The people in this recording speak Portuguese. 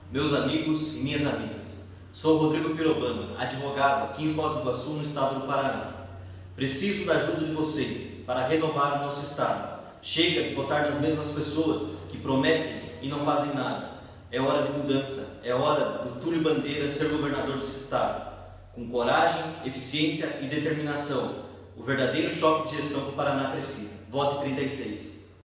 meus amigos e minhas amigas. Sou Rodrigo Pirobano, advogado aqui em Foz do Iguaçu, no estado do Paraná. Preciso da ajuda de vocês para renovar o nosso estado. Chega de votar nas mesmas pessoas que prometem e não fazem nada. É hora de mudança, é hora do Túlio Bandeira ser governador desse estado. Com coragem, eficiência e determinação, o verdadeiro choque de gestão que o Paraná precisa. Vote 36.